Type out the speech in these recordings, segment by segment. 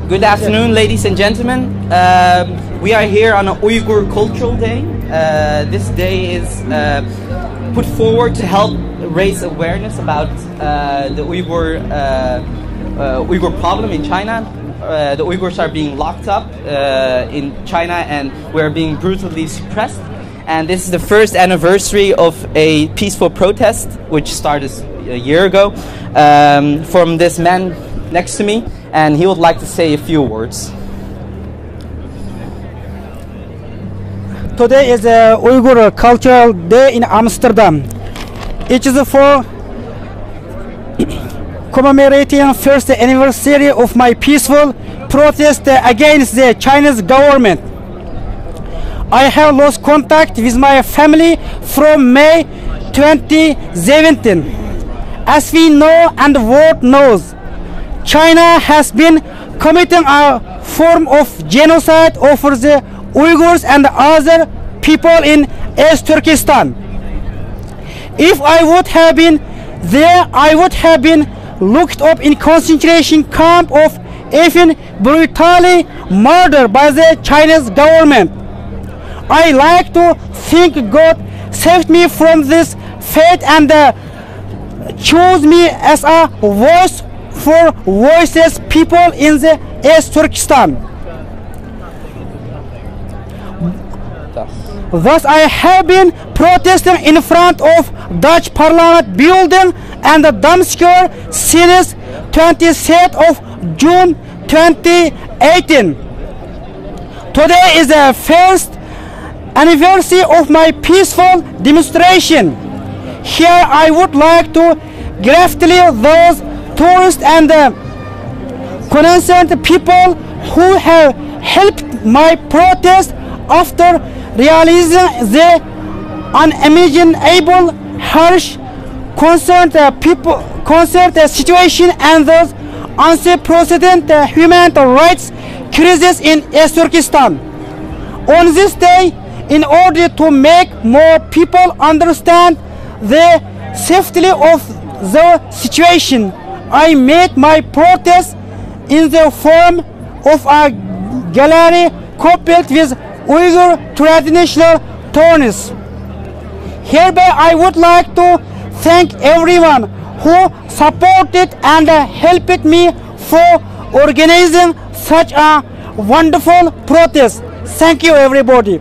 Good afternoon, ladies and gentlemen. We are here on an Uyghur Cultural Day. This day is put forward to help raise awareness about the Uyghur problem in China. The Uyghurs are being locked up in China and we're being brutally suppressed. And this is the first anniversary of a peaceful protest which started a year ago from this man next to me, and he would like to say a few words. Today is a Uyghur Cultural Day in Amsterdam. It is for commemorating first anniversary of my peaceful protest against the Chinese government. I have lost contact with my family from May 2017. As we know and the world knows, China has been committing a form of genocide over the Uyghurs and other people in East Turkestan. If I would have been there, I would have been locked up in concentration camp of even brutally murdered by the Chinese government. I like to think God saved me from this fate and chose me as a voice for voiceless people in the East Turkestan. Thus I have been protesting in front of Dutch Parliament building and the Dam Square since 23rd of June 2018. Today is the first anniversary of my peaceful demonstration. Here I would like to gratefully those tourists and concerned people who have helped my protest after realizing the unimaginable harsh concerned situation and those unprecedented human rights crisis in East Turkestan. On this day, in order to make more people understand the safety of the situation, I made my protest in the form of a gallery coupled with Uyghur traditional tones. Hereby I would like to thank everyone who supported and helped me for organizing such a wonderful protest. Thank you, everybody.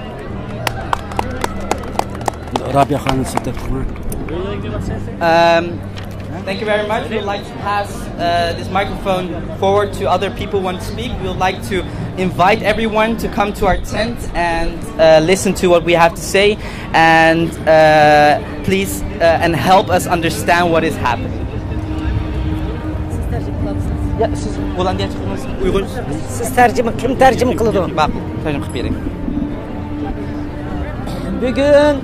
Thank you very much. We would like to pass this microphone forward to other people who want to speak. We would like to invite everyone to come to our tent and listen to what we have to say, and please and help us understand what is happening. Bugün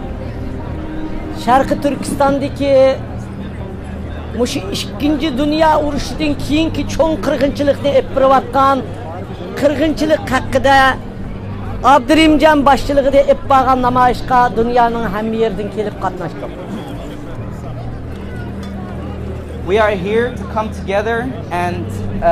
Şarkı Türkistan'daki Muş 2. Dünya Uruşu'dan keyinki çoğun kırgınçılıkını epiravatkan kırgınçılık hakkında Abdurrahimcan başçılığında epbagan namayışka dünyanın hem yerden kelip katnaştık. We are here to come together and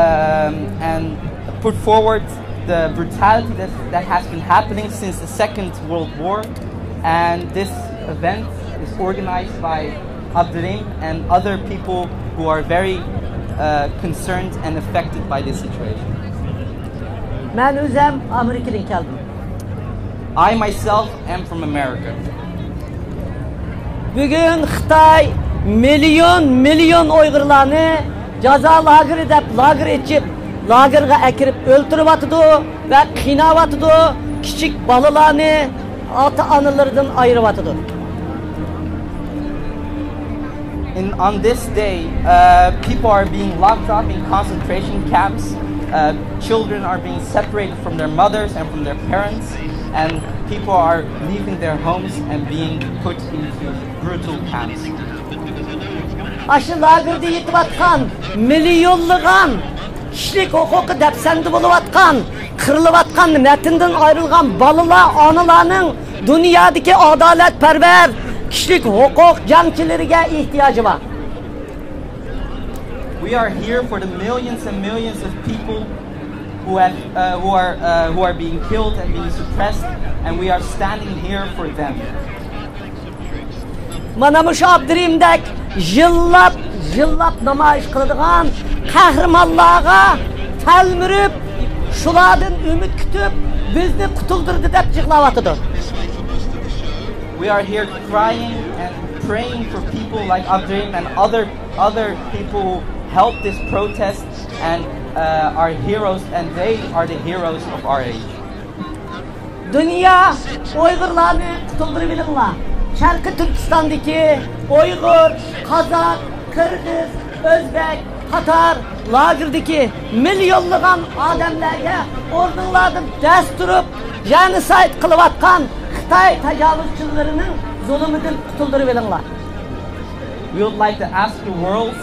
put forward the brutality that has been happening since the Second World War, and this event is organized by Abdurrahim and other people who are very concerned and affected by this situation. Ben özüm Amerika'dan geldim. I myself am from America. Bugün Xitay milyon Uygurlarını caza lager edip lager etip lagerga ekirip öldürüp atıdı ve kıynav atıdı, küçük balılarını ata analarından ayırıp atıdı. On this day, people are being locked up in concentration camps. Children are being separated from their mothers and from their parents, and people are leaving their homes and being put into brutal camps. Aşı lagırda yetip atkan, milyonluğan, kişilik hukuku depsendi bulup atkan, kırılıp atkan, metinden ayrılgan balılar, analarının dünyadaki adaletperver, kişilik hukuk cangçilerine ihtiyacı var. We We are here for the millions and millions of people who are being killed and being suppressed, and we are standing here for them. Mana muş Abdurrahimdek yıllap namayış kıldıgan kahramanlığa telmürüp şuladın ümit kütüp bizni kutuldurdu dep jıglavatıdır. We are here crying and praying for people like Abdurrahim and other people who helped this protest and are heroes, and they are the heroes of our age. Dünya Uygurlarını kutuldurubilirler. Şarkı Türkistan'daki Uygur, Kazak, Kırgız, Özbek, Tatar, lagırdaki milyonluğun adamlarga ordulardan dest durup genocide kılıvatkan Xitay tecavüzçülerinin zulmünden kutuldurubilirler. We would like to ask the world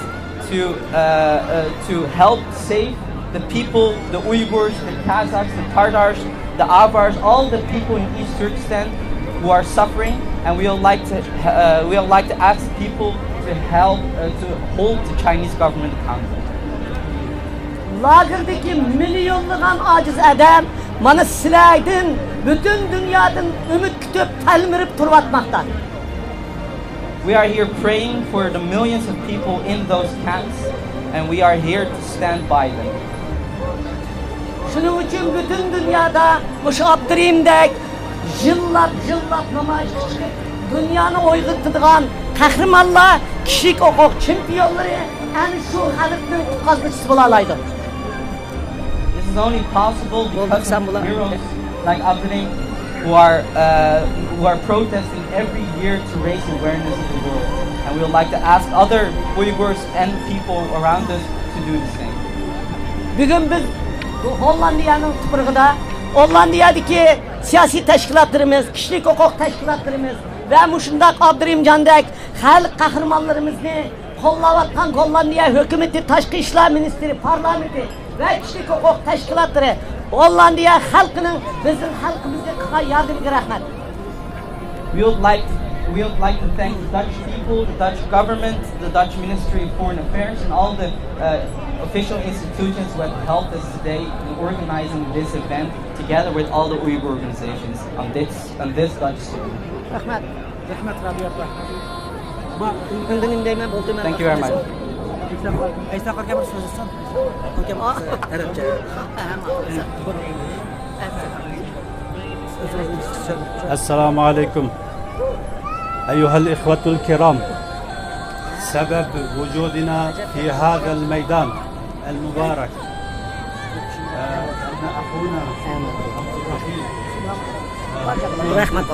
to help save the people, the Uyghurs, the Kazakhs, the Tatars, the Avars, all the people in East Turkestan who are suffering, and we would like to ask people to help to hold the Chinese government accountable. Lagırdaki milyonluğun aciz adam mana silaydın bütün dünyadan ümit kütüp telmirip turvatmaktan. We are here praying for the millions of people in those camps, and we are here to stand by them. Şunun için bütün dünyada muş Abdurrahimdek yıllap namayış çıkıp dünyanı oyguttuğun kahramanlar, kişilik hukuk çempiyonları yani şu halkın kazanıcısı bulalaydı. This is only possible because of heroes like Abdurrahim who are protesting every year to raise awareness of the world. And we would like to ask other Uyghurs and people around us to do the same. Bugün biz Hollandiya'nın tuprağında, Hollandiya'daki siyasi teşkilatlarımız, kişilik hukuk teşkilatlarımız ve muşundak Abdurrahimcandek halk kahramanlarımızı kollavatkan Hollandiya hükümeti, Taşkı İşler Ministri, parlamenti ve kişilik hukuk teşkilatları Hollandiya halkının bizim halkımızda yardımcı rahmet. We would like to thank the Dutch people, the Dutch government, the Dutch Ministry of Foreign Affairs, and all the official institutions who have helped us today in organizing this event together with all the Uyghur organizations on this Dutch soil. Rahmet. Thank you very much. السلام عليكم أيها الإخوة الكرام. سبب وجودنا في هذا الميدان المبارك أن أخونا عبد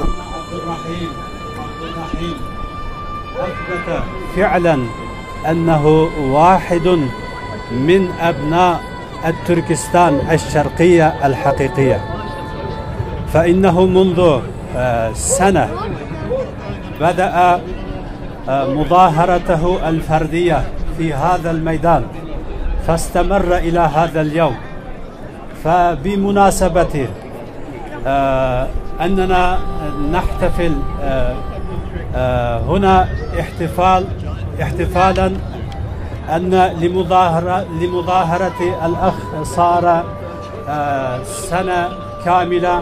الرحيم أثبت فعلا أنه واحد من أبناء التركستان الشرقية الحقيقية، فإنه منذ سنة بدأ مظاهرته الفردية في هذا الميدان فاستمر إلى هذا اليوم. فبمناسبة أننا نحتفل هنا احتفالا أن لمظاهرة الأخ صار سنة كاملة،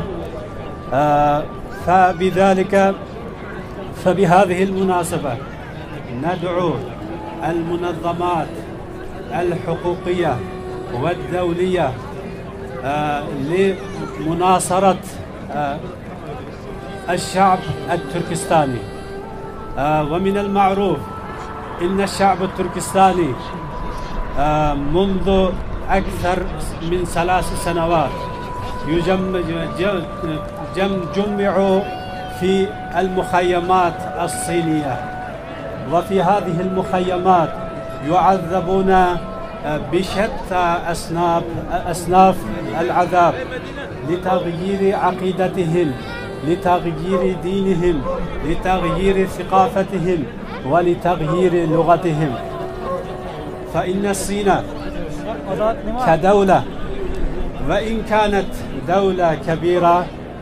فبهذه المناسبة ندعو المنظمات الحقوقية والدولية لمناصرة الشعب التركستاني. ومن المعروف إن الشعب التركستاني منذ أكثر من 3 سنوات جمعوا في المخيمات الصينية، وفي هذه المخيمات يعذبون بشتى أصناف العذاب لتغيير عقيدتهم، لتغيير دينهم، لتغيير ثقافتهم، ولتغيير لغتهم. فإن الصين كدولة وإن كانت دولة كبيرة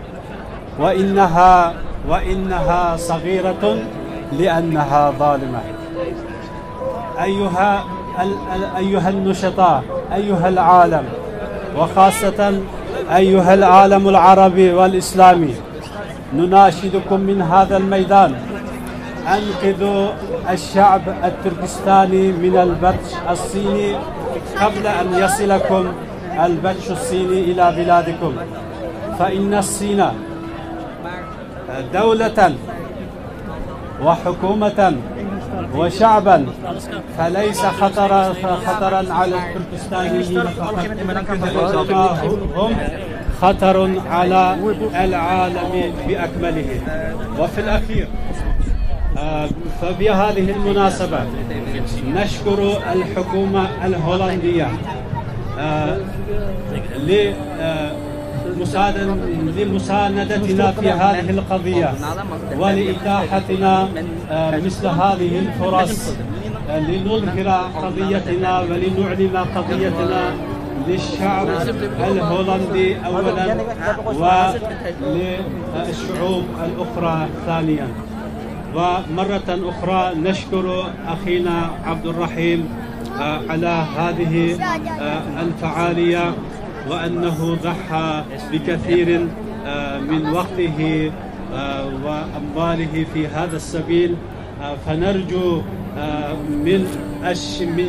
وإنها صغيرة لأنها ظالمة. أيها النشطاء، أيها العالم، وخاصة أيها العالم العربي والإسلامي، نناشدكم من هذا الميدان: أنقذوا الشعب التركستاني من البطش الصيني قبل أن يصلكم البطش الصيني إلى بلادكم، فإن الصين دولة وحكومة وشعبا فليس خطرا على التركستانيين فقط، هم خطر على العالم بأكمله. وفي الأخير فبهذه المناسبة نشكر الحكومة الهولندية لمساندتنا في هذه القضية ولإتاحتنا مثل هذه الفرص لنظهر قضيتنا ولنعلن قضيتنا للشعب الهولندي أولا وللشعوب الأخرى ثانيا. ومرة أخرى نشكر أخينا عبد الرحيم على هذه الفعالية، وأنه ضحى بكثير من وقته وأمواله في هذا السبيل. فنرجو من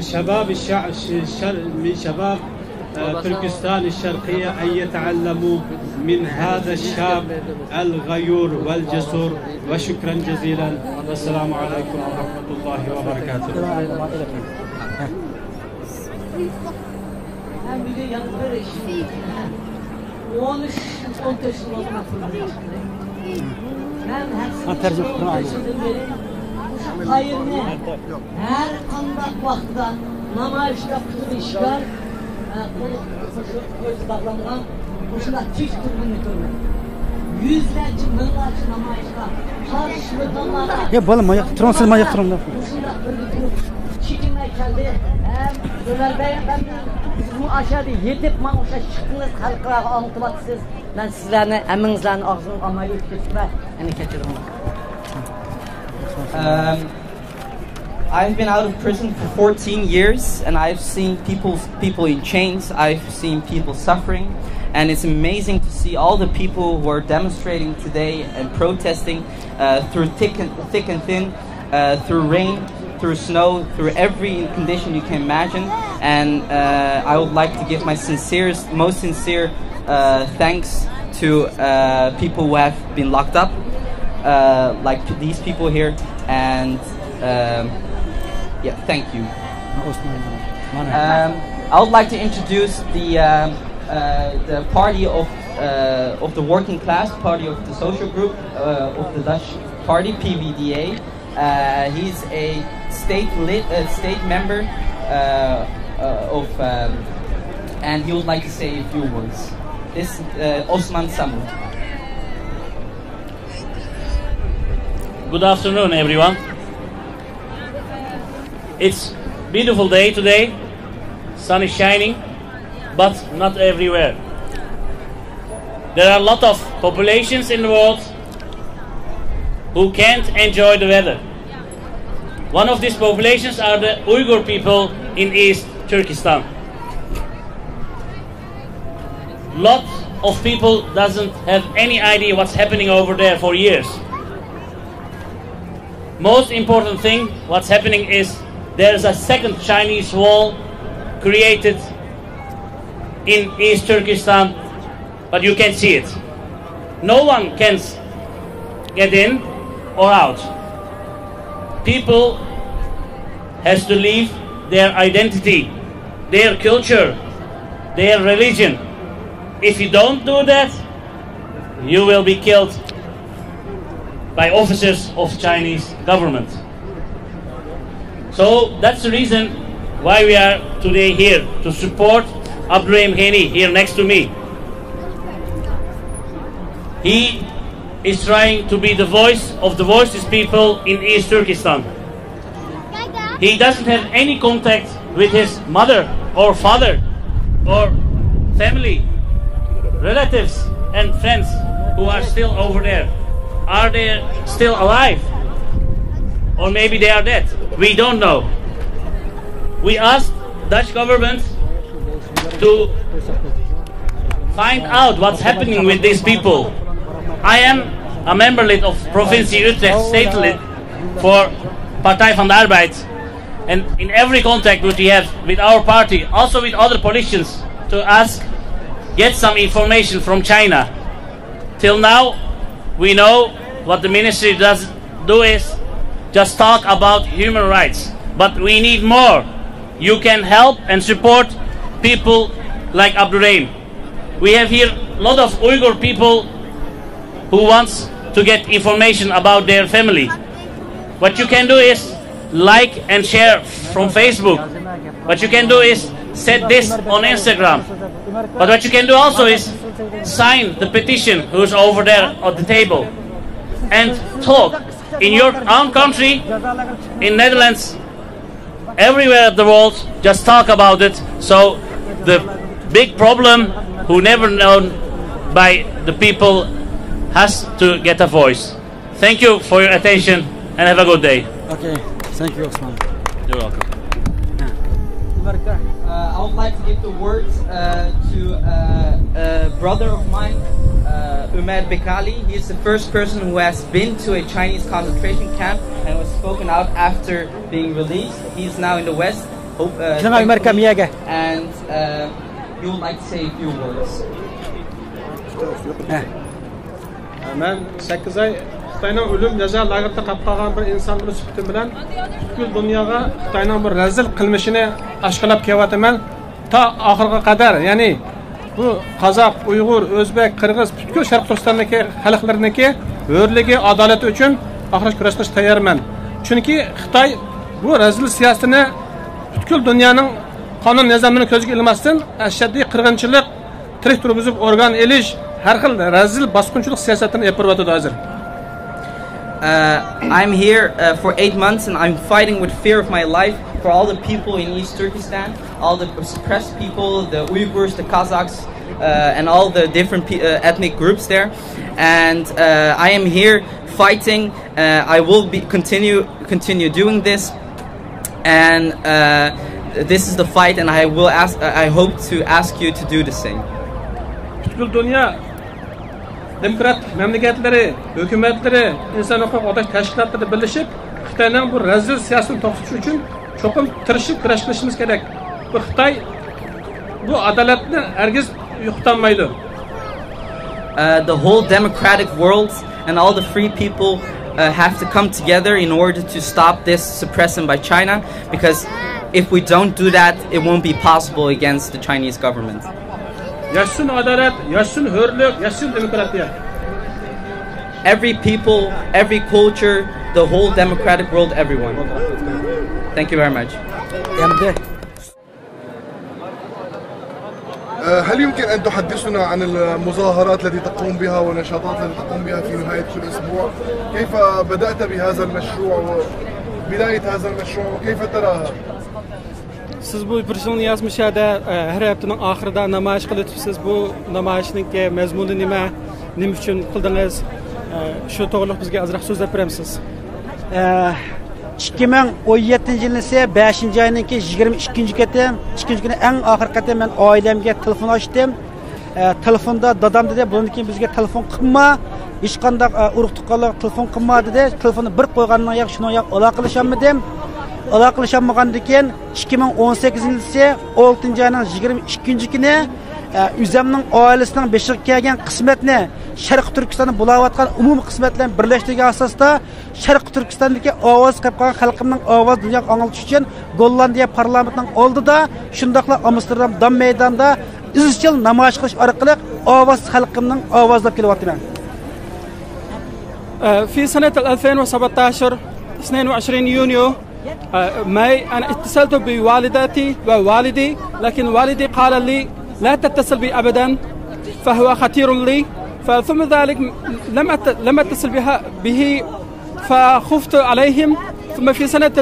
شباب تركستان الشرقية أن يتعلموا من هذا الشاب الغيور والجسور. وشكرا جزيلا، والسلام عليكم ورحمة الله وبركاته. Hayırlı her kandak vaxtda namayışda qılışlar bağlanan boşuna tik türbünü görmek. Yüzlerce, mınlarca namayışda karşılıklarla Ya balım ayak transfer ayak transfer. boşuna örgütülüp çekinmeye geldi. Hem Ömer Bey, ben bu aşağıda yetip manuşa çıktınız, halklara anlatılaksınız. Ben sizlerine eminizlerini ağzını ameliyat geçirme keçirdim. I've been out of prison for 14 years, and I've seen people in chains. I've seen people suffering, and it's amazing to see all the people who are demonstrating today and protesting through thick and thin, through rain, through snow, through every condition you can imagine. And I would like to give my most sincere thanks to people who have been locked up, like these people here, and yeah, thank you. I would like to introduce the party of the working class, party of the social group of the Dutch party, PVDA. He's a state member and he would like to say a few words. This is Osman Samu. Good afternoon, everyone. It's a beautiful day today. Sun is shining, but not everywhere. There are a lot of populations in the world who can't enjoy the weather. One of these populations are the Uyghur people in East Turkestan. Lots of people doesn't have any idea what's happening over there for years. Most important thing, what's happening is there's a second Chinese wall created in East Turkestan, but you can't see it. No one can get in or out. People has to leave their identity, their culture, their religion. If you don't do that, you will be killed by officers of Chinese government. So that's the reason why we are today here, to support Abdurrahim Ghani here next to me. He is trying to be the voice of the voiceless people in East Turkestan. He doesn't have any contact with his mother or father or family, relatives and friends who are still over there. Are they still alive? Or maybe they are dead. We don't know. we asked Dutch government to find out what's happening with these people. I am a member lid of Provincie Utrecht state lid for Partij van de Arbeid, and in every contact which we have with our party, also with other politicians, to ask, get some information from China. Till now, we know what the ministry does do is just talk about human rights, but we need more. You can help and support people like Abdurrahim. We have here a lot of Uyghur people who wants to get information about their family. What you can do is like and share from Facebook. What you can do is set this on Instagram. But what you can do also is sign the petition who's over there at the table and talk in your own country, in Netherlands, everywhere in the world. Just talk about it. So the big problem who never known by the people has to get a voice. Thank you for your attention and have a good day. Okay, thank you, Osman. You're welcome. I would like to give the words to a brother of mine, Umer Bekali. He is the first person who has been to a Chinese concentration camp and was spoken out after being released. He's now in the West. And he would like to say a few words. Men 8 ay Xitoyning o'lim jazo lagerida qolib qolgan bir inson sifatim bilan butkul dunyoga Xitoyning bir razil qilmishini oshkorlab kelyapman. Ta oxirga qadar, ya'ni bu Qozoq, Uyg'ur, O'zbek, Qirg'iz, butkul Sharq Turkistondagi xalqlarniki hurligi, adolati uchun oxirgi kurash qilishga tayyorman. Chunki Xitoy bu razil siyosatini butkul dunyoning qonun nizomini ko'zga ilmasdan ashaddiy qirg'inchilik, tirik turg'izib organ elish, har xil razil bosqinchilik siyosatini yapirib hozir. I'm here for 8 months and I'm fighting with fear of my life for all the people in East Turkestan, all the suppressed people, the Uyghurs, the Kazakhs, and all the different ethnic groups there. And I am here fighting. I will continue doing this. And this is the fight, and I hope to ask you to do the same. Demokrat memleketlere, hükümetleri, insan hukuk odaş teşkilatları birleşip Xitoyning bu razil siyosatini to'xtatish uchun cho'qim tirishib kurash qilishimiz kerak. Bu Xitoy bu adolatni hargiz yo'qotmaydi. The whole democratic world and all the free people have to come together in order to stop this suppression by China, because if we don't do that, it won't be possible against the Chinese government. Yaşsın adalet, yaşsın hürlük, yaşsın demokrasiya. Every people, every culture, the whole democratic world, everyone. Thank you very much. هل يمكن أن تحدثنا عن المظاهرات التي تقوم بها والنشاطات التي تقوم بها في نهاية كل أسبوع؟ كيف بدأت بهذا المشروع وبداية هذا المشروع وكيف تراها؟ Siz bu bir yilni yazmışada her haftaning oxirida namoyish qilyapsiz. Bu namoyishning mazmuni nima uchun qildingiz? Shu to'g'riliq bizga ozroq so'zlab berasiz. 2017 yilning 5-oyning 22 kuni eng oxirgi qatam men oilamga telefon ochdim. Telefonda dadam dedi, bundan keyin bizga telefon qilma, hech qanday urug' tuqqanlar telefon qilma dedi. Telefonni bir qo'ygandan yo'q, shuni yo'q aloqalashaman. Aloqalashanmagandan keyin 2018-yil 6-oyning 22 kuni Üzemning oilasining beshiga kelgan qismatni Sharq Turkistonni bulayotgan umumiy qismatlarni birlashtirgan asosda Sharq Turkistondagi ovoz qilgan xalqimning ovoz dunyoga anglatish uchun Gollandiya parlamentining oldida, shundaqla Amsterdam Dam maydonida izchil namoyish qilish orqali ovoz xalqimning ovozlab kelyapman. في سنة 2017 22 يونيو أنا اتصلت بوالدتي ووالدي، لكن والدي قال لي لا تتصل بي أبدا فهو خطير لي. ثم ذلك لم أتصل به فخفت عليهم. ثم في سنة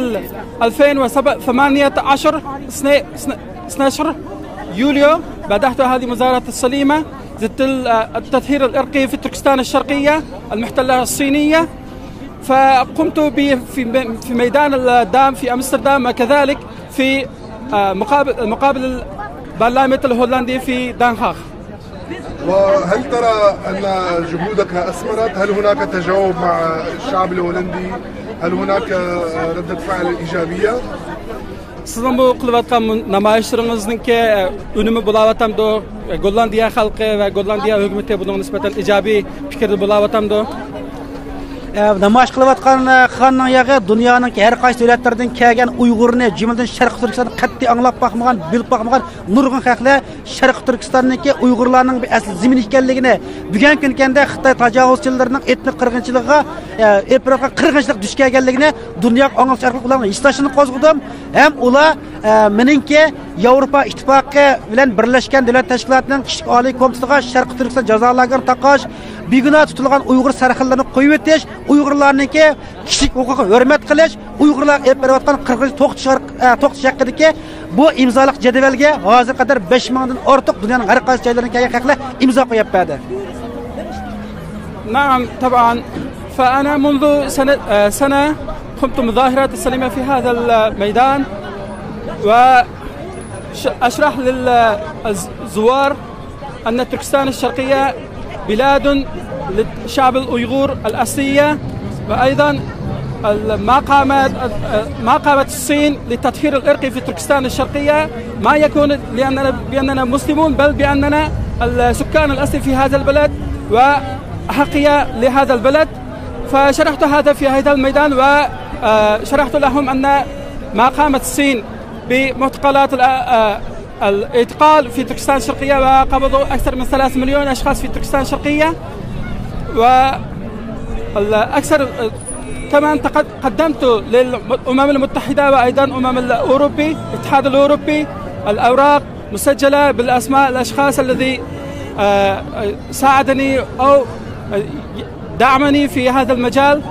2018 12 يوليو بدأت هذه مظاهرة السليمة ضد التطهير الإرقي في تركستان الشرقية المحتلة الصينية. فقمت في ميدان الدام في أمستردام وكذلك في مقابل البرلمان الهولندي في دنهاغ. وهل ترى أن جهودك أثمرت؟ هل هناك تجاوب مع الشعب الهولندي؟ هل هناك ردة فعل إيجابية؟ Sizin bu kılıvatkan namayişlerinizninki önümü bulavatamdı. Gollandiya halkı ve Gollandiya hükümeti bunun nispeten icabi fikirde bulavatamdı. Namoyish qilayotgan xonning yog'i dunyoning har qaysi davlatlardan kelgan Uyg'urni, jumladan Sharq Turkistonni qat'iy anglab boqmagan, bilib boqmagan nurg'un xalqlar Sharq Turkistonniki Uyg'urlarning bir asl zimin ekanligini, bugun kunkanda Xitoy tajovuzchilarining etnik qirg'inchiligiga, etnik qirg'inchilik duch kelganligini dunyoga anglish orqali ularni istashini qo'zg'adim. Ham ular meningki Yevropa ittifoqi bilan birlashgan davlat tashkilotining kichik oliy komitetiga Sharq Turkiston jazo lagerini taqash, beguna tutilgan Uyg'ur sarxillarni qo'yib o'tish, Uyg'urlarniki kishilik huquqiga hurmat qilish, Uyg'urlar olib berayotgan qirg'inchilik to'xtatish haqidagi bu imzoliq jadvalga hozir qadar 5000 dan ortiq dunyoning har qaysi joylaridan kelgan xalqlar imzo qo'yib berdi. نعم طبعا فأنا منذ سنة قمت مظاهرات سلمية في هذا الميدان وأشرح للزوار أن تركستان الشرقية بلاد للشعب الأيغور الأصلية، وأيضا ما قامت الصين للتطهير الإرقي في تركستان الشرقية ما يكون بأننا مسلمون، بل بأننا السكان الأصلي في هذا البلد وأحقية لهذا البلد. فشرحت هذا في هذا الميدان وشرحت لهم أن ما قامت الصين بمعتقلات الاعتقال في تركستان الشرقية وقبضوا أكثر من 3 مليون أشخاص في تركستان الشرقية، والأكثر كمان قدمت للأمم المتحدة وأيضا الأوروبي الاتحاد الأوروبي الأوراق مسجلة بالأسماء الأشخاص الذي ساعدني أو دعمني في هذا المجال.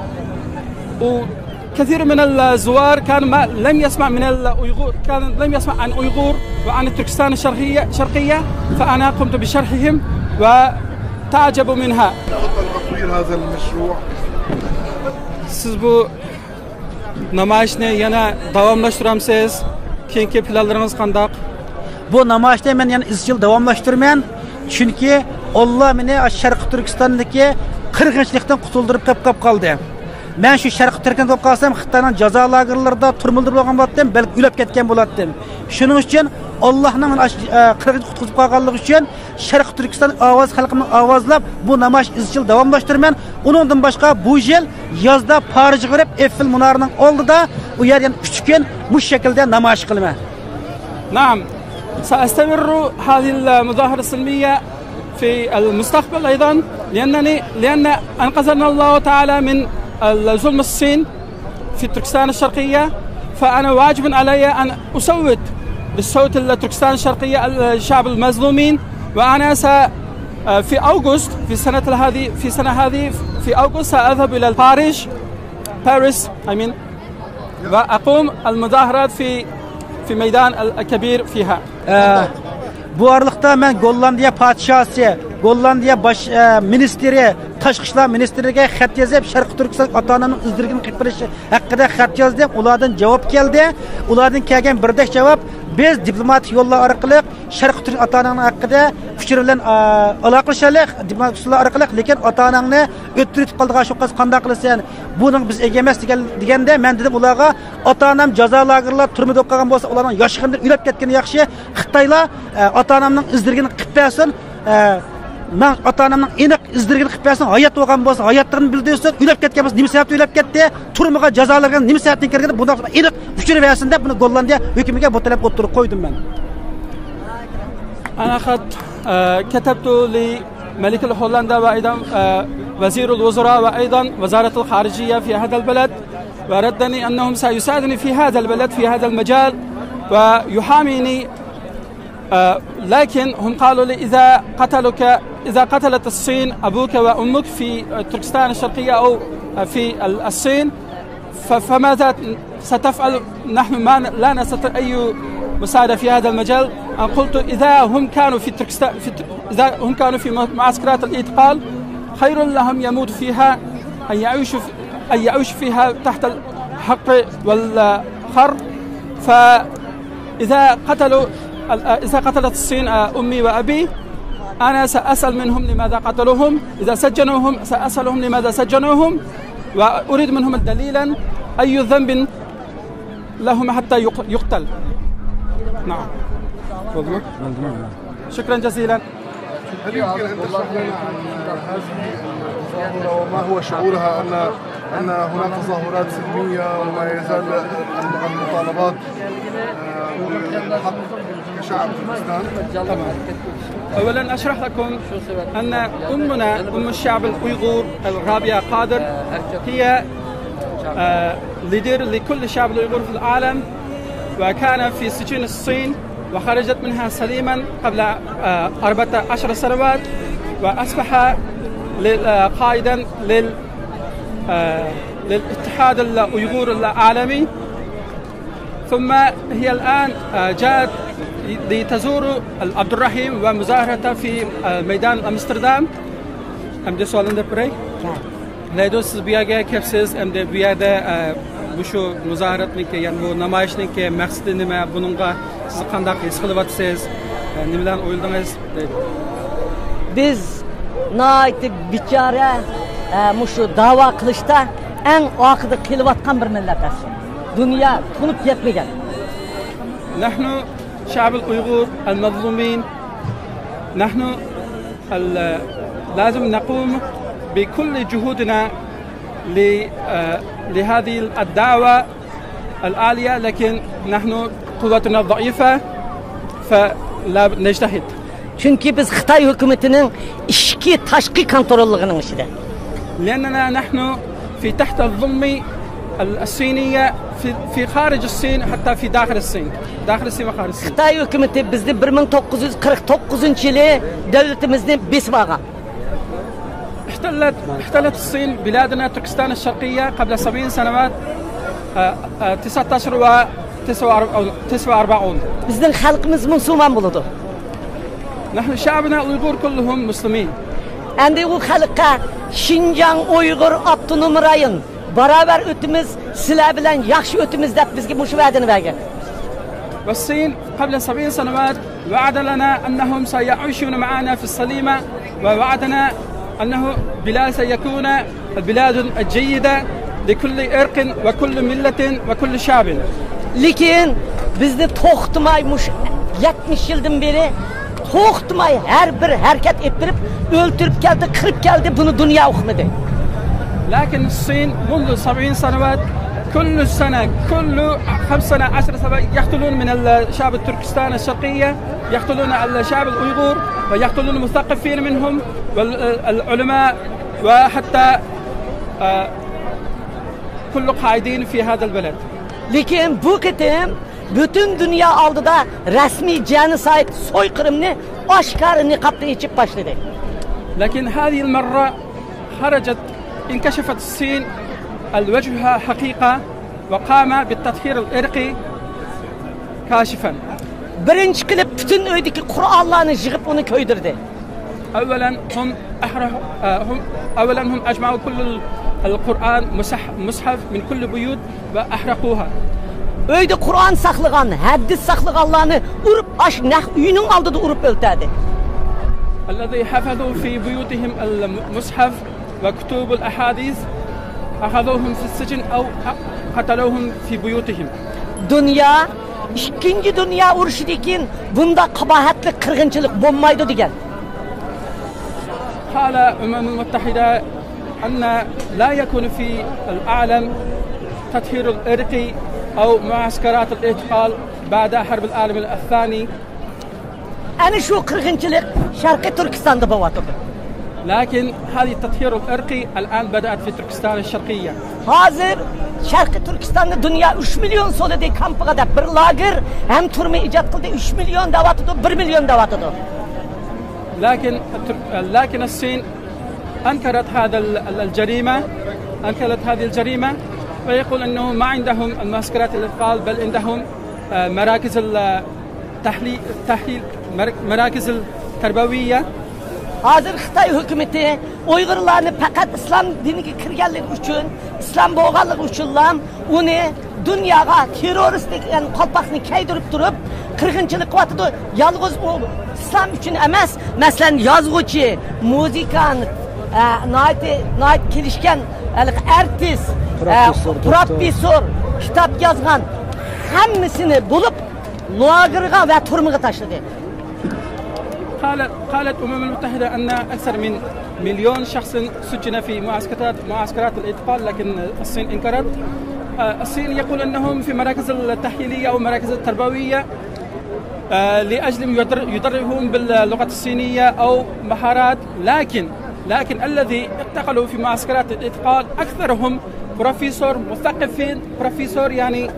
وكثير من الزوار لم يسمع من الأيغور، لم يسمع عن أيغور وعن تركستان الشرقية، فأنا قمت بشرحهم وتعجبوا منها. أفضل تطوير هذا المشروع. Siz bu namoyishni yana davomlashtiramsiz? Keyingi planlaringiz qanday? Bu namoyishni men yana izchil davomlashtiraman, chunki Alloh meni Sharq Turkistondagi qirg'inchilikdan qutuldirib qoldi. Men shu Sharq Turkistonda bo'lib qolsam, Xitoyning jazo lagerlarida turmildirib bo'lgan bo'lardim, balki o'lib ketgan bo'lardim. Shuning uchun Allohning qirg'inchilik qutqizib qolganligi uchun Sharq Turkiston ovoz xalqimni ovozlab bu namoyish izchil davomlashtiraman. Uningdan boshqa bu yil yozda Parijga borib Eiffel munorining oldida u yerdan 3 kun bu shaklda namoyish qilaman. نعم سأستمر هذه المظاهرة السلمية في المستقبل أيضا لأن أنقذنا الله تعالى من ظلم الصين في تركستان الشرقية، فأنا واجب علي أن أصوت بالصوت تركستان الشرقية الشعب المظلومين. وأنا في أغسطس في سنة هذه في أغسطس سأذهب إلى باريس وأقوم المظاهرات في ميدان الكبير فيها. Bu arlıqda mən Gollandiya padişahı, Gollandiya baş ministri, Tashqi ishlar ministriga xat yazib, Sharq Turkiston ota-onamning izdirgini qilib berishi haqida xat yazdim. Ulardan javob keldi. Ulardan kelgan birdek javob, biz diplomatik yo'llar orqali Sharq Turkiston ota-onamning haqida fikr bilan aloqalashalik, diplomatik yo'llar orqali, lekin ota-onangni o'ttirib qoldigan shu qiz qanday qilasan? Buning biz ega emas deganda men dedim ularga, ota-onam jazo lagerlar turmada o'qigan bo'lsa, ularning yoshligidan o'lib ketgani yaxshi. Xitoylar ota-onamning izdirgini qilib bersin. Men ota-onamning aniq izdirgini qilib bersin. Hayot bo'lgan bo'lsa, hayotligini bildirsin. O'lib ketgan bo'lsa, nima sababdan o'lib ketdi? Turmaga jazolarga nima sababdan kirgan? Bunday aniq uchirib bersin deb buni Gollandiya hukumiga bu talab o'tirib qo'ydim men. أنا قد كتبت لملك هولندا وأيضا وزير الوزراء وأيضا وزارة الخارجية في هذا البلد، وردني أنهم سيساعدني في هذا البلد في هذا المجال ويحاميني، لكن هم قالوا لي إذا قتلت الصين أبوك وأمك في تركستان الشرقية أو في الصين فماذا ستفعل؟ نحن لا نستطيع أي مساعدة في هذا المجال. قلت إذا هم كانوا في تركستان إذا هم كانوا في معسكرات الاعتقال خير لهم يموت فيها أن يعيشوا فيها تحت الحق والخر. إذا قتلت الصين أمي وأبي أنا سأسأل منهم لماذا قتلوهم. إذا سجنوهم سأسألهم لماذا سجنوهم، وأريد منهم دليلا أي ذنب لهم حتى يقتل. نعم. شكرا جزيلا. هل يمكن أن تشرح لنا عن هذه المظاهرة وما هو شعورها أن هناك تظاهرات سلمية وما يزال المطالبات بالحق كشعب تركستان؟ أولا أشرح لكم أن أمنا أم الشعب الأيغور الرابعة قادر هي ليدر لكل الشعب الأيغور في العالم، وكان في سجن الصين وخرجت منها سليما قبل 14 سنوات، وأصبح قائدا للاتحاد الأيغور العالمي. ثم هي الآن جاءت لتزور عبد الرحيم ومظاهرته في ميدان أمستردام. Hem de sualında buraya. Leydo siz bir yere kepsiz hem de bir yerde bu şu muzaharatın ki yani bu namayışın ki maksudi nima, bununla siz qanday his qilyapsiz, nimadan o'yladingiz? Biz nayt bichara mushu da'vo qilishda eng oxirida qilayotgan bir millatlar. Dunyo tunib yetmagan. نحن شعب الأيغور المظلومين، نحن لازم نقوم بكل جهودنا لهذه الدعوة العالية، لكن نحن قوتنا ضعيفة فلا نجتهد. Çünkü biz Xitay hükümetinin işki taşqi kontrollüğünün içinde. لأننا نحن في تحت الظلم الصينية في خارج الصين حتى في داخل الصين، داخل الصين وخارج الصين. Xitay hükümeti bizni 1949 yılı devletimizni besib algan. احتلت الصين بلادنا تركستان الشرقية قبل 70 سنوات 19 و 49. Bizning xalqimiz musulmon bo'ldi. نحن شعبنا الأيغور كلهم مسلمين. Endi u xalqqa Şinjan Uyghur Avtonom rayon barabar o'timiz, sizlar bilan yaxshi o'timiz deb bizga mush va'dani bergan. والصين قبل 70 سنوات وعد لنا أنهم سيعيشون معنا في السليمة، ووعدنا أنه بلاد سيكون البلاد الجيدة لكل إرق وكل ملة وكل شعب. Lekin bizni to'xtamay mush 70 yildan beri to'xtamay har bir harakat ettirib, o'ltirib keldi, qirib keldi, buni dunyo uqmadi. لكن الصين منذ 70 سنوات كل سنة كل 5 سنة 10 سنة يقتلون من الشعب التركستان الشرقية، يقتلون الشعب الأيغور ويقتلون المثقفين منهم والعلماء وحتى كل قاعدين في هذا البلد. Lekin bu ketim bütün dünya aldıda resmi genocide soykırımını aşkarı niqabda içip başladı. لكن هذه المرة خرجت انكشفت الصين الوجه حقيقة وقام بالتطهير الإرقي كاشفا. Birinci kılıp bütün öydeki Kur'anlarını yığıp onu köydürdü. أولا هم أجمعوا كل القرآن مصحف من كل بيوت وأحرقوها. Öyde Kur'an saklığan, hadis saklığanlarını urup üyünün aldığı da urup öldürdü. الذي حفظوا في بيوتهم المصحف وكتب الأحاديث أخذوهم في السجن أو قتلوهم في بيوتهم. Dünya, ikinci dünya uruşudikin bunda kabahatli kırgınçılık bulmaydı diyen. قال الأمم المتحدة أن لا يكون في العالم تطهير الإرقي أو معسكرات الاعتقال بعد حرب العالم الثاني. أنا شو kırgınçılık Şarkı Türkistan'da بواتو. لكن هذه التطهير الإرقي الآن بدأت في تركستان الشرقية. Hazır Şarkı Türkistan'da dünya 3 milyon solide kampıga da bir lager hem turma icat kıldı 3 milyon davatıdı 1 milyon davatıdı. لكن الصين أنكرت هذه الجريمة ويقول أنه ما عندهم المعسكرات الاعتقال بل عندهم مراكز التحليل مراكز التربوية Hazır Xitoy hukumati Uyg'urlarni faqat islom diniga kirganligi uchun, islom bo'lganligi uchun uni dunyoga terroristlik qalpoqni kaydirib turib, qirg'inchilik qilyapti. Yolg'iz u islom uchun emas, masalan, yozuvchi, muzikant, nayt kelishgan artist, professor, kitob yozgan hammasini bo'lib lagerga va turmaga tashladi. قالت الأمم المتحدة أن أكثر من 1,000,000 شخص سجن في معسكرات الإعتقال، لكن الصين انكرت. الصين يقول أنهم في مراكز التحليلية أو مراكز التربوية لأجل يدربهم باللغة الصينية أو مهارات، لكن الذي اعتقلوا في معسكرات الإعتقال أكثرهم بروفيسور مثقفين، بروفيسور يعني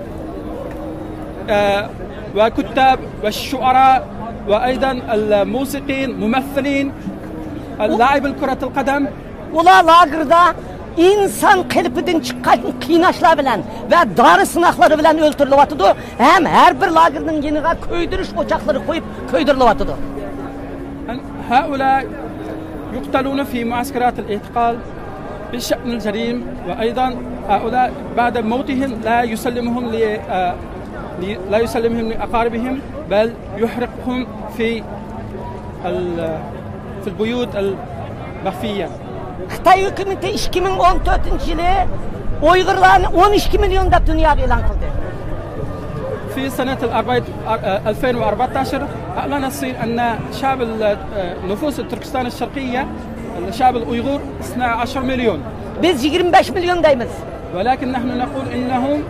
وكتاب والشعراء وأيضا الموسيقيين، ممثلين، لاعب كرة القدم. Ular lagerda insan qilpidan chiqqan qiynashlar bilan va dori sinoqlari bilan o'ltirilyapti. Ham har bir lagerning yeniga ko'ydirish o'choqlari qo'yib ko'ydirilyapti. هؤلاء يقتلون في معسكرات الاعتقال بشأن الجريم، وأيضا هؤلاء بعد موتهم لا يسلمهم لأقاربهم، بل يحرقهم في البيوت المخفية. Xitoy hukumati 2014-yili Uyg'urlarni 12 million deb dunyoga e'lon qildi. في سنة 2014 أعلن الصين أن شعب نفوس تركستان الشرقية، الشعب الأيغور 12 مليون. Biz 25 milyon deymiz. ولكن نحن نقول إنهم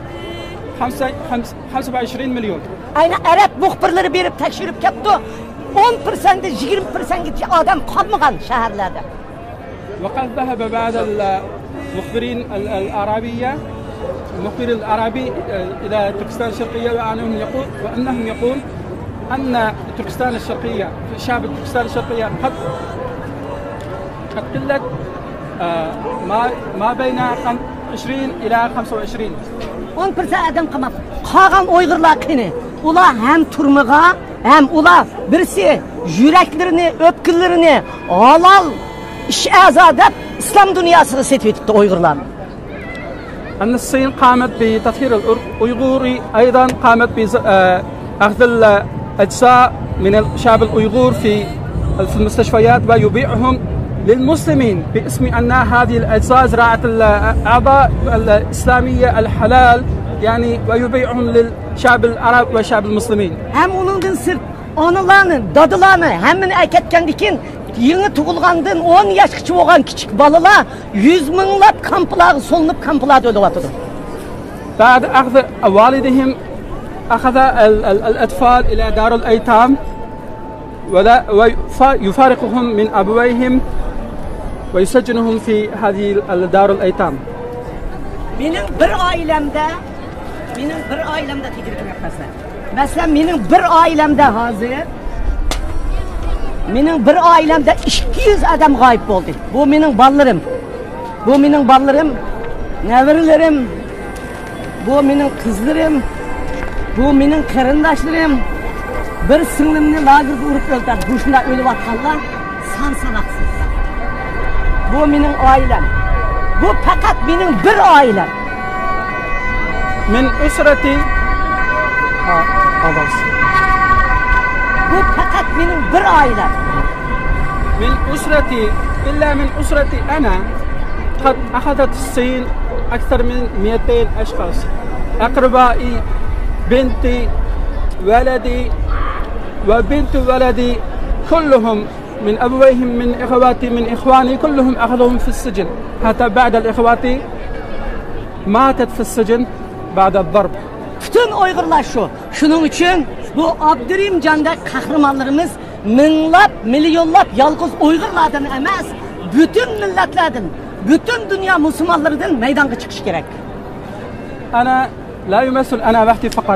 25 مليون. Ayni Arab muxbirlari berib tekshirib ketdi. 10%, 20%gacha odam qolmagan shaharlarda. وقد ذهب بعض المخبرين المخبر العربي إلى تركستان الشرقية وأنهم يقول أن تركستان الشرقية، شعب تركستان الشرقية قد قلت ما بين 20 إلى 25. 10% adam qamab. Qolgan Uyg'urlar qani. Ular ham turmaga, ham ular birisi yuraklarini, o'pkinlarini halol ish azodab islom dunyosiga setib etibdi Uyg'urlarni. أن الصين قامت بتطهير الأيغوري، أيضا قامت بأخذ الأجزاء من الشعب الأيغور في المستشفيات ويبيعهم للمسلمين باسم أن هذه الأجزاء زراعة الأعضاء الإسلامية الحلال، يعني ويبيعهم للشعب العرب والشعب المسلمين. هم onundan sırt onalarını, dadılarını hemen erketkendikin yeni tugulgandan 10 yaşçı olan küçük balalar 100 minlap kamplar solunup kamplarda öldürüldü. بعد أخذ والدهم أخذ الأطفال إلى دار الأيتام ويفارقهم من أبويهم ويسجنهم في هذه دار الأيتام. Benim bir ailemde tedirgin yaparsın. Mesela benim bir ailemde 200 adam gayip oldu. Bu benim ballarım, nevrilerim, bu benim kızlarım, bu benim karındaşlarım. Bir singlimni lagerda urib o'ldirdi. Bu shunda o'lib atganlar son sanoqsiz. Bu mening oilam. Bu faqat mening bir oilam. من أسرتي Bu faqat mening bir oilam. من أسرتي إلا من أسرتي أنا قد أخذت الصين أكثر من 200 أشخاص، أقربائي، بنتي، ولدي وبنت ولدي، كلهم من أبويهم، من إخواتي، من إخواني، كلهم أخذهم في السجن. حتى بعد الإخواتي ماتت في السجن بعد الضرب. Bütün Uygurlar şu. Şunun için bu Abdurrahimcan'da kahramanlarımız minlap, milyonlap yalnız Uygurlardan emas, bütün milletlerden, bütün dünya Müslümanlarından meydana çıkış gerek. أنا لا يمثل أنا وحدي فقط.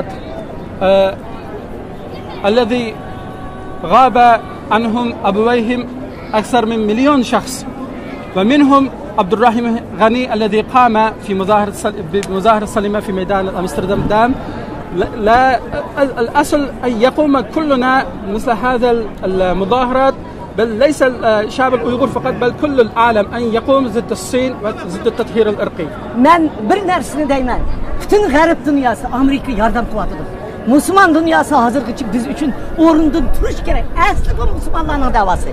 الذي غاب عنهم أبويهم أكثر من 1,000,000 شخص، ومنهم عبد الرحيم غني الذي قام في مظاهرة سلمى في ميدان أمستردام. لا الأصل أن يقوم كلنا مثل هذا المظاهرات بل ليس الشعب الأيغور فقط بل كل العالم أن يقوم ضد الصين وضد التطهير الإرقي. من bir narsani deyman. Bütün g'arb dunyosi Amerika yordam qilyapti. Musulmon dunyosi hozirgacha biz uchun o'rindan turish kerak. Asli bu musulmonlarning da'vosi.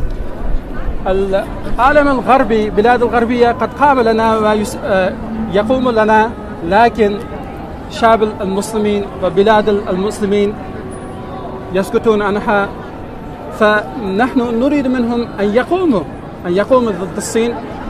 العالم الغربي بلاد الغربية قد قام لنا ويقوم لنا، لكن شعب المسلمين وبلاد المسلمين يسكتون عنها، فنحن نريد منهم أن يقوموا ضد الصين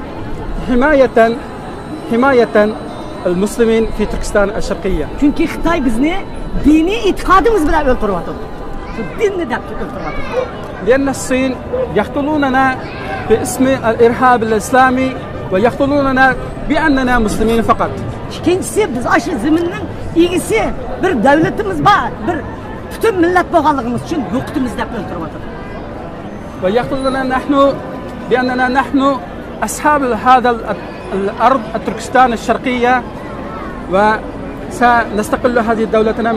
حماية المسلمين في تركستان الشرقية. Çünkü Xitoy bizni diniy e'tiqodimiz bilan o'ltiryapti. Shu dinni deb o'ltiryapti. لأن الصين يقتلوننا باسم الإرهاب الإسلامي ويقتلوننا بأننا مسلمين فقط. İkincisi biz aşı zeminning egisi bir davlatimiz bor, bir bütün millat bo'lganligimiz uchun yo'qitimiz deb o'ltiryapti. ويقتلوننا نحن بأننا نحن أصحاب هذا الأرض تركستان الشرقية، وسنستقل هذه دولتنا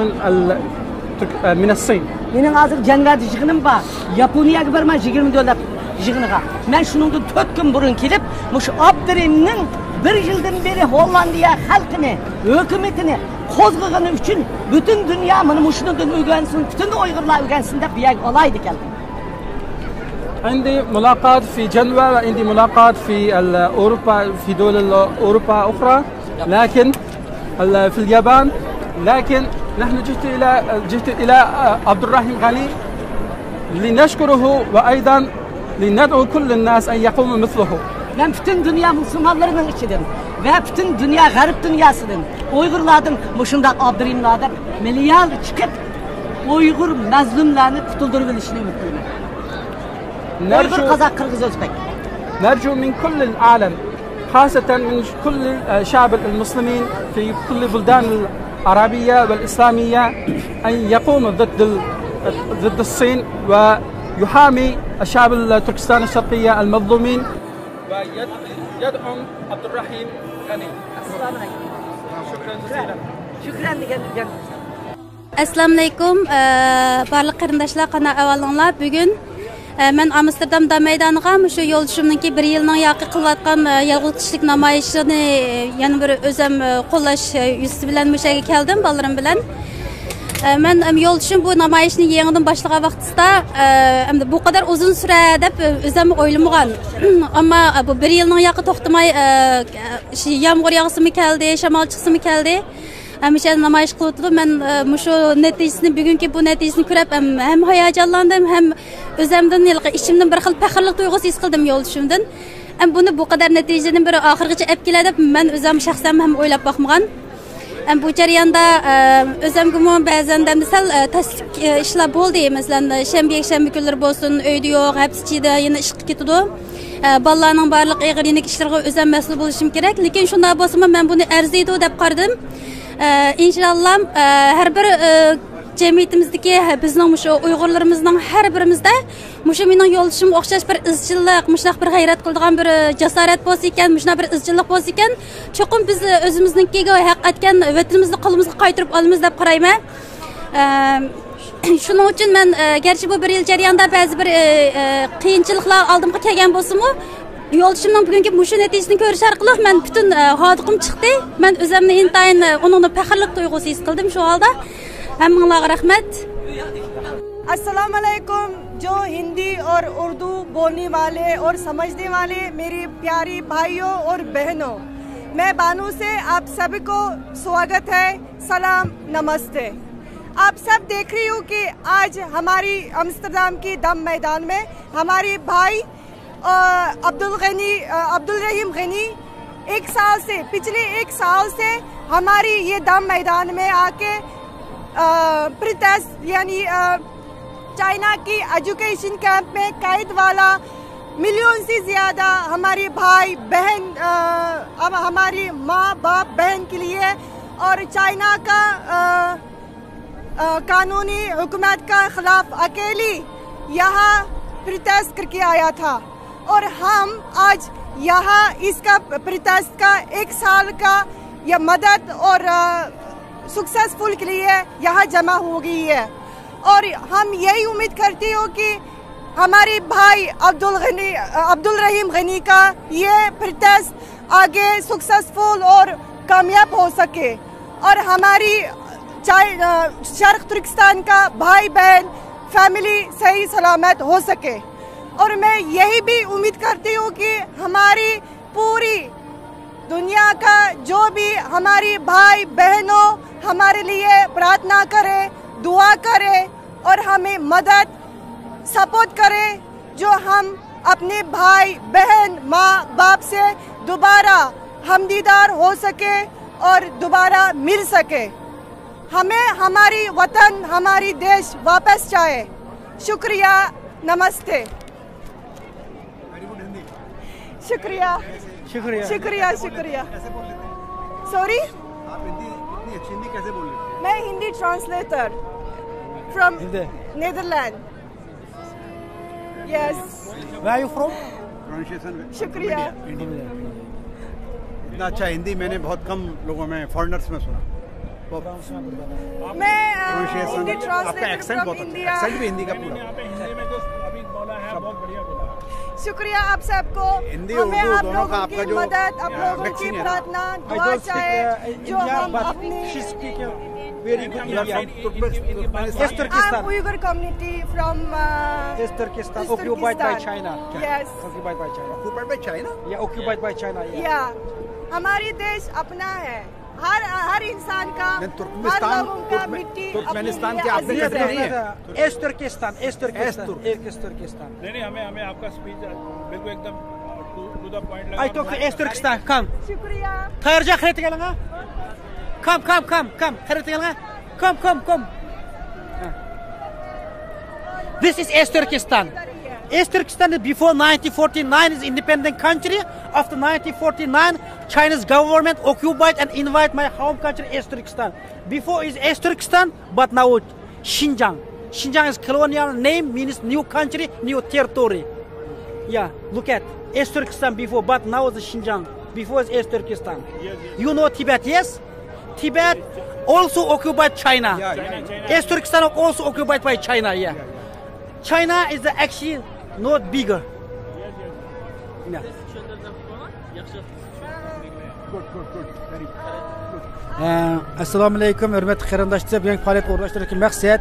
من الصين. Mening hozir jangat yig'inim bor. Yaponiyaga borman 20 dollar yig'iniga. Men shuningdan 4 kun burun kelib, mush Abdurimning 1 yildan beri Hollandiya xalqini, hukumatini qo'zg'agani uchun butun dunyo mana mushundan o'rgansin, butun Uyg'urlar o'rgansin deb buyag olaydi keldim. عندي ملاقات في جنوة وعندي ملاقات في أوروبا، في دول أوروبا أخرى، لكن في اليابان، لكن نحن جئت إلى عبد الرحيم غني لنشكره وأيضا لندعو كل الناس أن يقوموا مثله. Ben bütün dünya Müslümanlarının içidim ve bütün dünya garip dünyasıdır. Uygurlardan muşundak Abdurrahimlardan milyar çıkıp Uygur mazlumlarını kurtulduruluşunu ümitliyim. Uygur, Kazak, Kırgız, Özbek. نرجو من كل العالم خاصة من كل شعب المسلمين في كل بلدان العربية والإسلامية أن يقوم ضد الصين ويحامي الشعب التركستان الشرقية المظلومين ويدعم عبد الرحيم غني. السلام عليكم. شكرا جزيلا. شكرا لك. Assalamu alaykum. Barliq qarindoshlar, qana avvalinglar. Bugun men Amsterdamda maydoniga shu yo'ldoshimningki 1 yilning yoqi qilayotgan yolg'izlik namoyishini yana bir o'zim qo'llash yuzi bilan mushaga keldim bolarim bilan. Men yo'ldoshim bu namoyishni yangidan boshlagan vaqtida bu qadar uzun sura deb o'zim o'ylamagan. Ammo bu 1 yilning yoqi to'xtamay yomg'ir yog'simi keldi, shamol chiqsimi keldi. Hamisha namoyish qilib men shu natijasini bugungi bu natijasini ko'rib ham hayajonlandim, ham o'zimdan ichimdan bir xil faxrlik tuyg'usi his qildim yo'ldoshimdan. Buni bu qadar natijadan bir oxirigacha olib keladi deb men o'zim shaxsan ham o'ylab boqmagan. Bu jarayonda o'zimga ba'zan misol tasdiq ishlar bo'ldi. Masalan, shanba kunlari bo'lsin, uyda yo'q, hapsida yana ishga ketadi. Bolalarning barliq og'ir yenik ishlarga o'zim mas'ul bo'lishim kerak. Lekin shunday bo'lsa men buni arziydi deb qaradim. İnşallah her bir cemiyetimizdeki bizning shu Uyg'urlarimizning har birimizda mushu mening yo'ldoshim o'xshash bir izchillik, mushaq bir g'ayrat qiladigan bir jasorat bo'lsa ekan, mushaq bir izchillik bo'lsa ekan, cho'qim biz o'zimiznikiga haq etgan vatanimizni qo'limizga qaytarib olamiz deb qarayman. Shuning uchun men garchi bu 1 yil jarayonida ba'zi bir qiyinchiliklar oldimga kelgan bo'lsa-mu, yo'ldoshimning bugungi mushu natijasini ko'rish orqali men butun hodiqim chiqdi. Men o'zimni intayin uningni faxrlik tuyg'usi his qildim shu holda. Hammanglarga rahmat. अस्सलाम वालेकुम। जो हिंदी और उर्दू बोलने वाले और समझने वाले मेरे प्यारे भाइयों और बहनों, मैं बानू से आप सभी को स्वागत है, सलाम, नमस्ते। आप सब देख रही हो कि आज हमारी अम्स्टरडम की दम मैदान में हमारे भाई अब्दुल रहीम गनी पिछले एक साल से हमारी ये दम मैदान में आके प्रोटेस्ट यानी चाइना की एजुकेशन कैंप में कैद वाला मिलियन से ज़्यादा हमारे भाई बहन हमारी माँ बाप बहन के लिए और चाइना का कानूनी हुकूमत का खिलाफ अकेली यहाँ प्रोटेस्ट करके आया था। और हम आज यहाँ इसका प्रोटेस्ट का 1 साल का यह मदद और सक्सेसफुल के लिए यहाँ जमा हो गई है। और हम यही उम्मीद करते हो कि हमारी भाई अब्दुल रहीम गनी का ये प्रोटेस्ट आगे सक्सेसफुल और कामयाब हो सके और हमारी शर्क तुर्किस्तान का भाई बहन फैमिली सही सलामत हो सके। और मैं यही भी उम्मीद करती हूँ कि हमारी पूरी दुनिया का जो भी हमारी भाई बहनों हमारे लिए प्रार्थना करे, दुआ करे और हमें मदद सपोर्ट करे, जो हम अपने भाई बहन माँ बाप से दोबारा हमदीदार हो सके और दोबारा मिल सके। हमें हमारी वतन हमारी देश वापस चाहे। शुक्रिया, नमस्ते। शुक्रिया शुक्रिया शुक्रिया शुक्रिया। सॉरी, आप हिंदी कैसे बोल रहे हैं? मैं Hindi translator from Netherland. Yes. Where are you from? Pronunciation। शुक्रिया। इतना अच्छा हिंदी मैंने बहुत कम लोगों में फॉरेनर्स में सुना। मैं Hindi translator from India. Accent भी हिंदी का पूरा। शुक्रिया आप सबको। हिंदी हमें उर्दू आप दोनों लोगों का की आपका जो मदद, आप लोगों की प्रार्थना दुआ चाहे, जो हम अपनी Uyghur community from East Turkestan, occupied by China. Yes. Occupied by China. Occupied by China? Yeah, occupied by China. Yeah. हमारी देश अपना है। हर इंसान का, हर लोगों का मिट्टी तुर्कमेनिस्तान के आपने नहीं है। East Turkestan, East Turkestan, East Turkestan। नहीं हमें आपका स्पीच बिल्कुल एकदम टू द पॉइंट लगा। I talk to East Turkestan. Come. शुक्रिया। खैर जा खरीद के लगा। Come. खरीद के लगा। Come. This is East Turkestan. East Turkestan is before 1949 is independent country. After 1949, Chinese government occupied and invite my home country East Turkestan. Before is East Turkestan, but now Xinjiang. Xinjiang is colonial name, means new country, new territory. Yeah, look at East Turkestan before, but now is Xinjiang. Before is East Turkestan. You know Tibet, yes? Tibet also occupied China. East Turkestan also occupied by China. Yeah. China is actually not bigger. Yeah. Assalomu alaykum, hurmatli qarindoshlar. Bugungi faoliyat o'rnashtirishga maqsad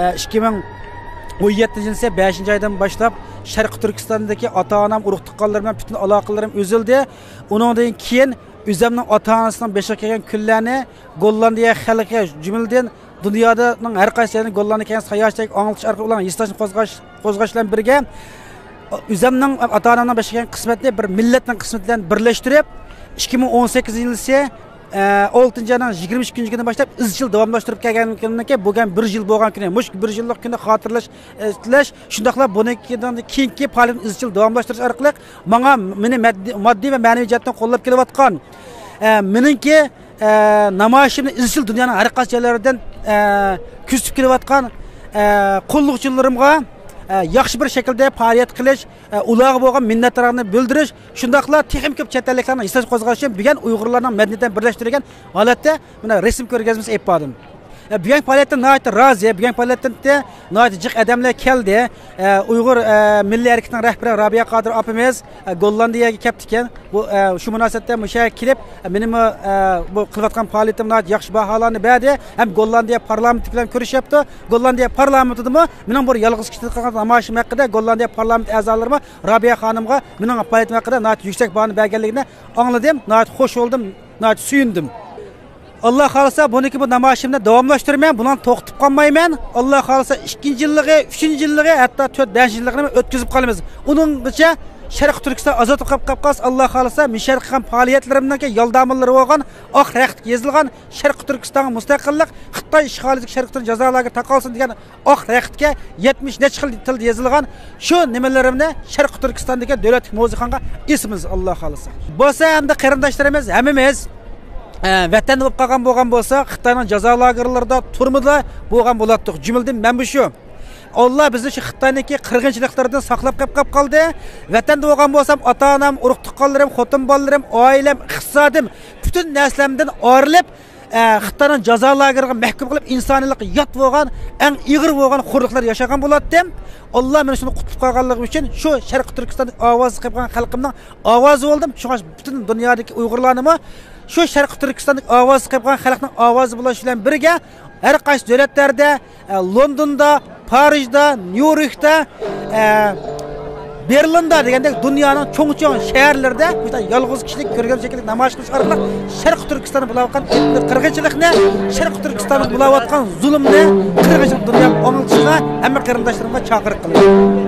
2017 yil 5-oydan boshlab Sharq Turkistondagi ota-onam, urug' tuqqanlarim bilan butun aloqalarim uzildi. Uningdan keyin o'zimning ota-onasining beshiga kelgan kunlarni Gollandiya xalqi jumladan dunyoning har qaysi yerdan Gollandiya kelgan sayohatchilik anglatish orqali ularning hissasini qo'zg'ashlar birga o'zimning ota-onamning beshiga kelgan qismatni bir millatning qismati bilan birlashtirib 2018 yil ise 6-oyning 22 kunidan boshlab izchil davomlashtirib kelganimdan keyin bo'lgan 1 yil bo'lgan kuni, mush 1 yillik kunni xotirlash tilash, shundaqla bundan keyingi faoliyatni izchil davomlashtirish orqali meni moddiy va ma'naviy jihatdan qo'llab kelayotgan meningki namoyishimni izchil dunyoning har qaysi joylaridan kuzatib kelayotgan qo'lluvchilarimga yaxshi bir shaklda faoliyat qilish, ularga bo'lgan minnatdorligimni bildirish, shundaqla texnik ko'p chet elliklarning hissasi qo'zg'ash uchun bugun Uyg'urlarning madaniyatini birlashtirgan holatda mana rasm ko'rgazmasi olib bordim. Bugun faoliyatdan nihoyatda rozi, bugun faoliyatdan nihoyatda jiq odamlar keldi. Uyg'ur milliy harakatining rahbari Robiya Qodir opamiz Gollandiyaga kelibdi ekan. Bu shu munosabatda musha kelib meni bu qilayotgan faoliyatimni yaxshi baholarni berdi. Ham Gollandiya parlamenti bilan ko'rishyapti. Gollandiya parlamentidami mening bir yolg'iz kishi qilgan namoyishim haqida Gollandiya parlament a'zolarima Robiya xonimga mening faoliyatim haqida nihoyatda yuksak bahoni berganligini angladim. Nihoyatda xush bo'ldim, nihoyatda suyundim. Allah xolasa buniki bu namoyishimni davomlashtirmayman, buni to'xtatib qolmayman. Allah xolasa 2-yilligi, 3-yilligi, hatto 4-5-yilligini o'tkazib qolamiz. Uninggacha Sharq Turkiston ozod qilib qolsa, Allah xolasa men sharq qilgan faoliyatlarimdagi yo'ldamillari bo'lgan, oq raqtga yozilgan Sharq Turkistonga mustaqillik, Xitoy ishg'olidagi Sharq Turkiston jazolarga taqolsin degan oq raqtga 70 necha xil tilda yozilgan shu nimalarimni Sharq Turkistondagi davlat mavzuxonga ismimiz Allah xolasa. Bo'lsa hamda qarindoshlarimiz hammamiz vatan bo'lib qolgan bo'lgan bo'lsa, Xitoyning jazo lagerlarida turmida bo'lgan bo'lardik. Jumladan men bu shu. Allah bizni shu Xitoyniki qirg'inchiliklardan saqlab qoldi. Vatanda bo'lgan bo'lsam, ota-onam, urug' tuqqanlarim, xotin bolalarim, oilam, iqtisodim, butun naslamdan ayrilib, Xitoyning jazo lageriga mahkum qilib insoniylikka yot bo'lgan, eng ig'ir bo'lgan xo'rliqlar yashagan bo'ladi. Alloh meni shuni qutlab qolganligi uchun shu Sharq Turkistonda ovoz qilgan xalqimning ovozi bo'ldim. Shunga butun dunyodagi Uyg'urlarni shu Sharq Turkistonda ovoz qilgan xalqning ovozi bo'lish bilan birga har qaysi davlatlarda, Londonda, Parijda, Nyu-Yorkda, Berlinda degandek dunyoning cho'ng-cho'ng shaharlarida bu yolg'iz kishilik ko'rgan shekilli namoyish qilish orqali Sharq Turkistonda bo'layotgan qirg'inchilikni, Sharq Turkistonda bo'layotgan zulmni, qirg'inchilik dunyoga o'ngilishga hamma qarindoshlarimga chaqiriq qilaman.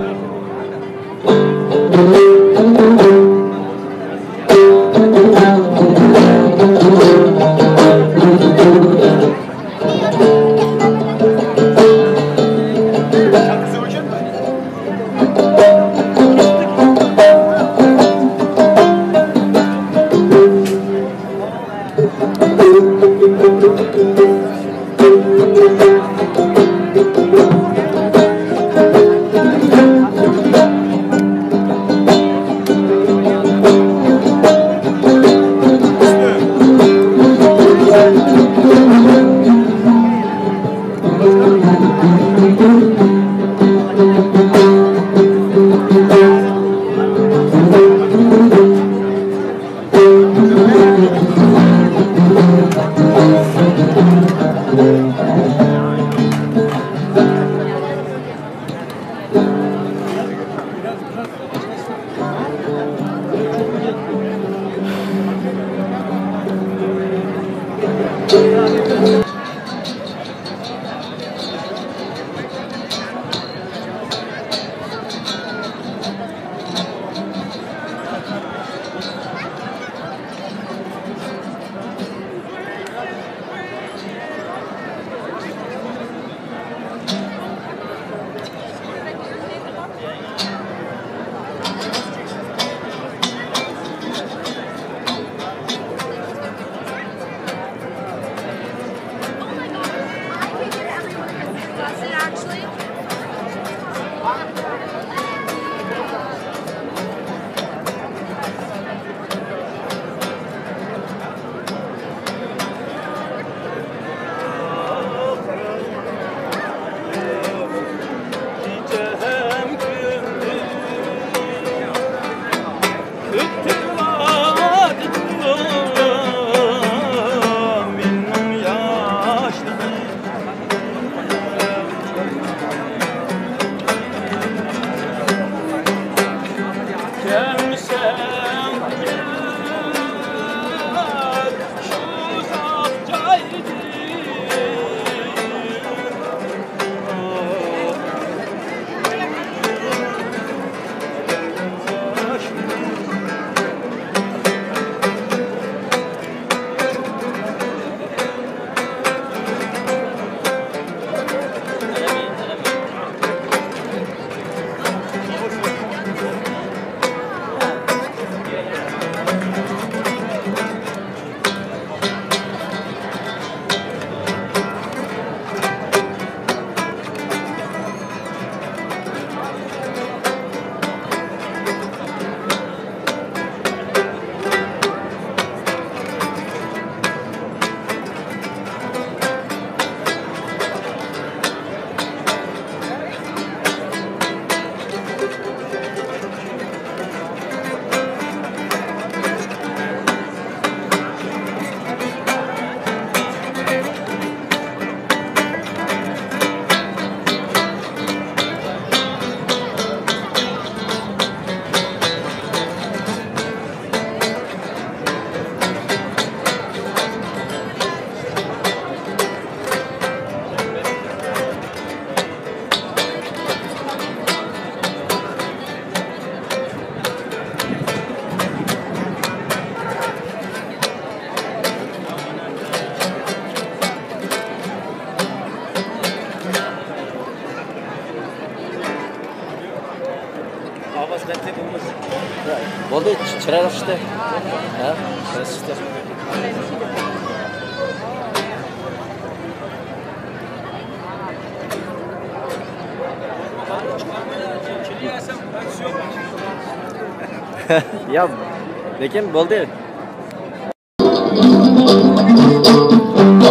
Oldu, çırak işte. Ha, işte. Ya, lekin bo'ldi.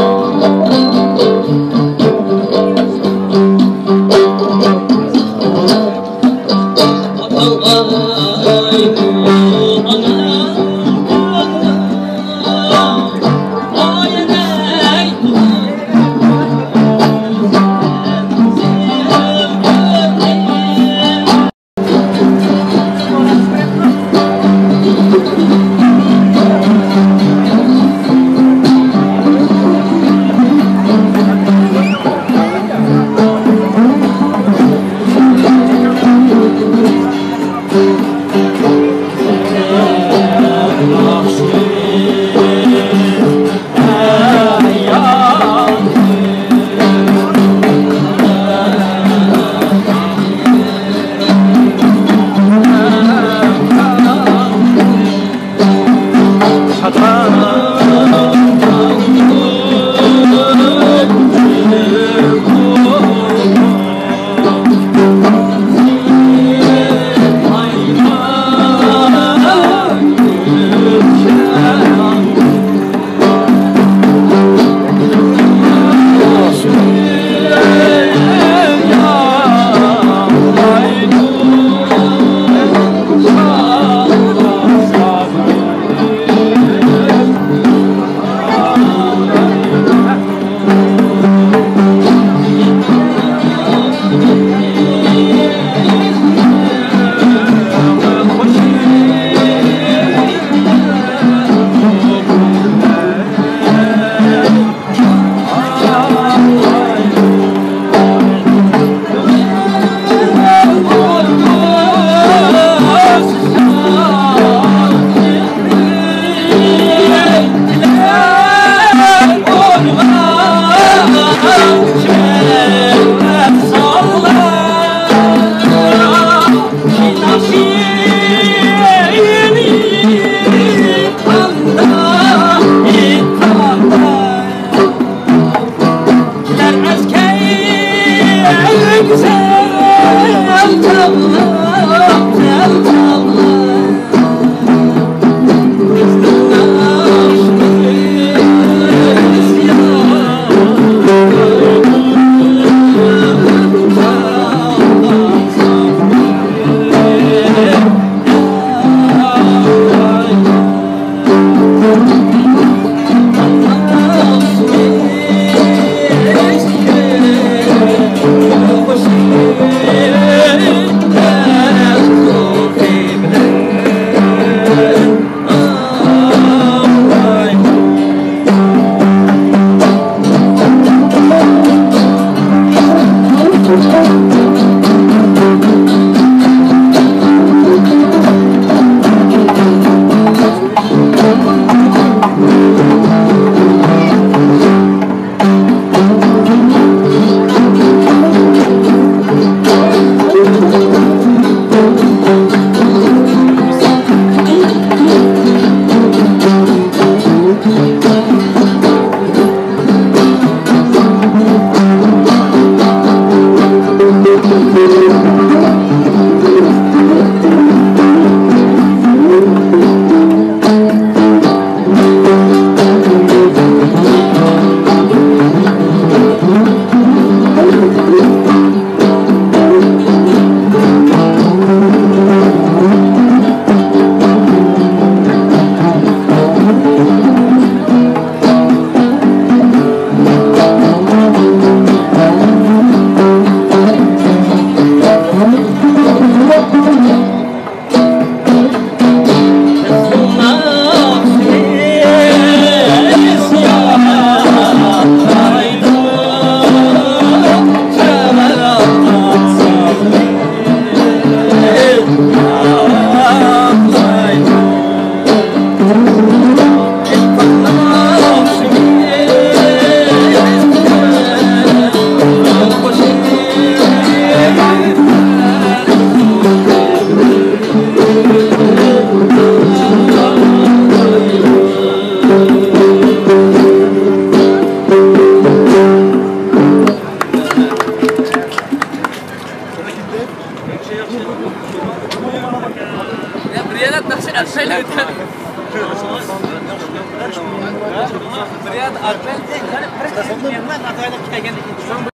Riyad